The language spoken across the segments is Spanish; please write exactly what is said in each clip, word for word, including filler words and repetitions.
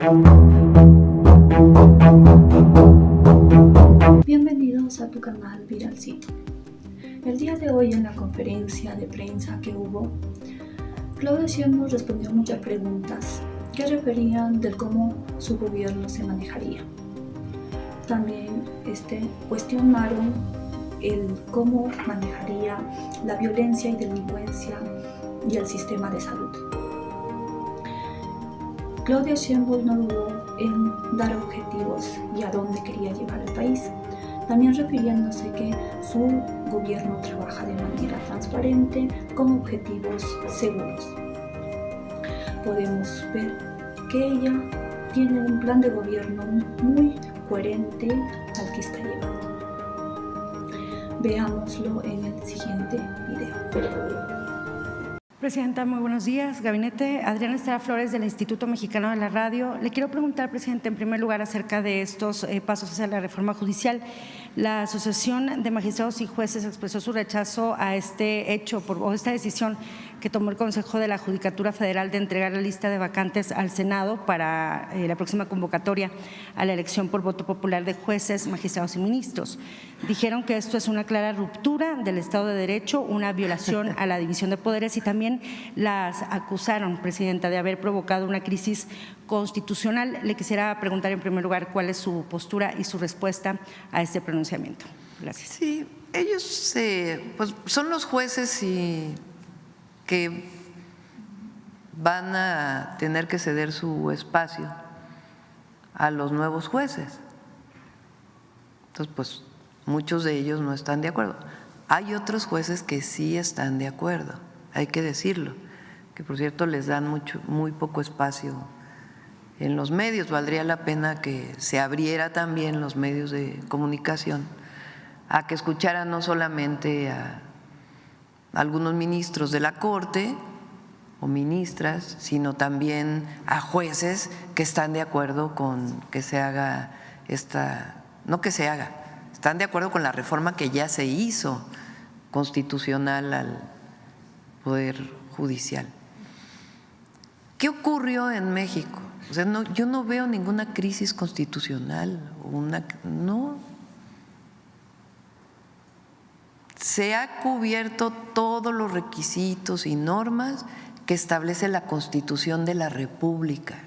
Bienvenidos a tu canal Viralcito. El día de hoy, en la conferencia de prensa que hubo, Claudia Sheinbaum respondió muchas preguntas que referían de cómo su gobierno se manejaría. También este, cuestionaron el cómo manejaría la violencia y delincuencia y el sistema de salud. Claudia Sheinbaum no dudó en dar objetivos y a dónde quería llevar el país, también refiriéndose que su gobierno trabaja de manera transparente con objetivos seguros. Podemos ver que ella tiene un plan de gobierno muy coherente al que está llegando. Veámoslo en el siguiente video. Presidenta, muy buenos días. Gabinete, Adriana Estela Flores del Instituto Mexicano de la Radio. Le quiero preguntar, presidente, en primer lugar acerca de estos eh, pasos hacia la reforma judicial. La Asociación de Magistrados y Jueces expresó su rechazo a este hecho por, o esta decisión que tomó el Consejo de la Judicatura Federal de entregar la lista de vacantes al Senado para eh, la próxima convocatoria a la elección por voto popular de jueces, magistrados y ministros. Dijeron que esto es una clara ruptura del Estado de Derecho, una violación a la división de poderes y también las acusaron, presidenta, de haber provocado una crisis constitucional. Le quisiera preguntar en primer lugar cuál es su postura y su respuesta a este pronunciamiento. Gracias. Sí, ellos eh, pues son los jueces y que van a tener que ceder su espacio a los nuevos jueces. Entonces, pues muchos de ellos no están de acuerdo. Hay otros jueces que sí están de acuerdo, hay que decirlo, que por cierto les dan mucho, muy poco espacio en los medios. Valdría la pena que se abriera también los medios de comunicación a que escucharan no solamente a algunos ministros de la Corte o ministras, sino también a jueces que están de acuerdo con que se haga esta, no que se haga, están de acuerdo con la reforma que ya se hizo constitucional al Poder Judicial. ¿Qué ocurrió en México? O sea, no, yo no veo ninguna crisis constitucional, una, no. Se ha cubierto todos los requisitos y normas que establece la Constitución de la República.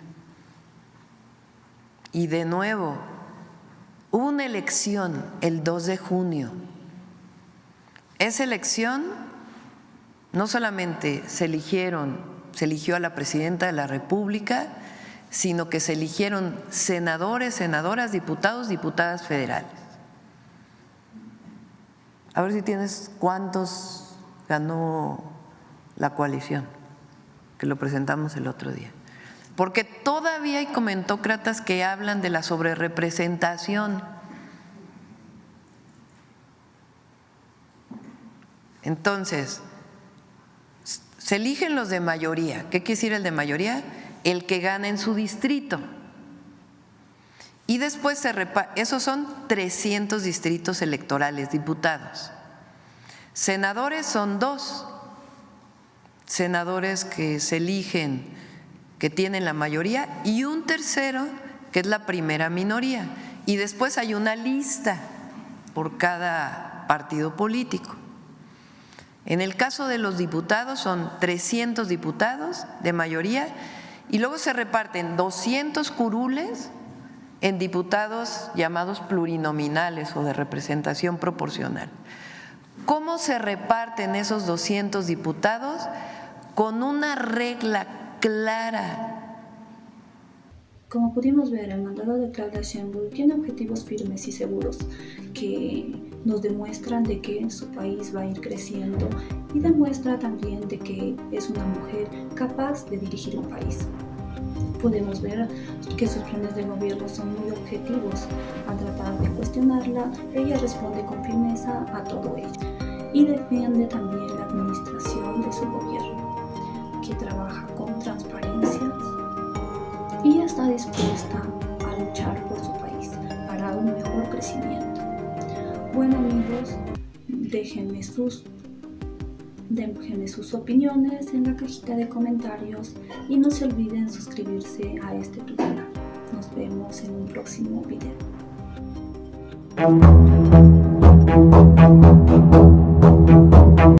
Y de nuevo, hubo una elección el dos de junio. Esa elección no solamente se eligieron, se eligió a la presidenta de la República, sino que se eligieron senadores, senadoras, diputados, diputadas federales. A ver si tienes cuántos ganó la coalición, que lo presentamos el otro día. Porque todavía hay comentócratas que hablan de la sobrerepresentación. Entonces, se eligen los de mayoría. ¿Qué quiere decir el de mayoría? El que gana en su distrito. Y después se reparte, esos son trescientos distritos electorales, diputados. Senadores son dos, senadores que se eligen, que tienen la mayoría, y un tercero que es la primera minoría. Y después hay una lista por cada partido político. En el caso de los diputados son trescientos diputados de mayoría y luego se reparten doscientos curules en diputados llamados plurinominales o de representación proporcional. ¿Cómo se reparten esos doscientos diputados? Con una regla clara. Como pudimos ver, el mandato de Claudia Sheinbaum tiene objetivos firmes y seguros que nos demuestran de que su país va a ir creciendo y demuestra también de que es una mujer capaz de dirigir un país. Podemos ver que sus planes de gobierno son muy objetivos. Al tratar de cuestionarla, ella responde con firmeza a todo ello y defiende también la administración de su gobierno, que trabaja con transparencia y está dispuesta a luchar por su país para un mejor crecimiento. Bueno, amigos, déjenme sus Déjenme sus opiniones en la cajita de comentarios y no se olviden suscribirse a este tu canal. nos vemos en un próximo video.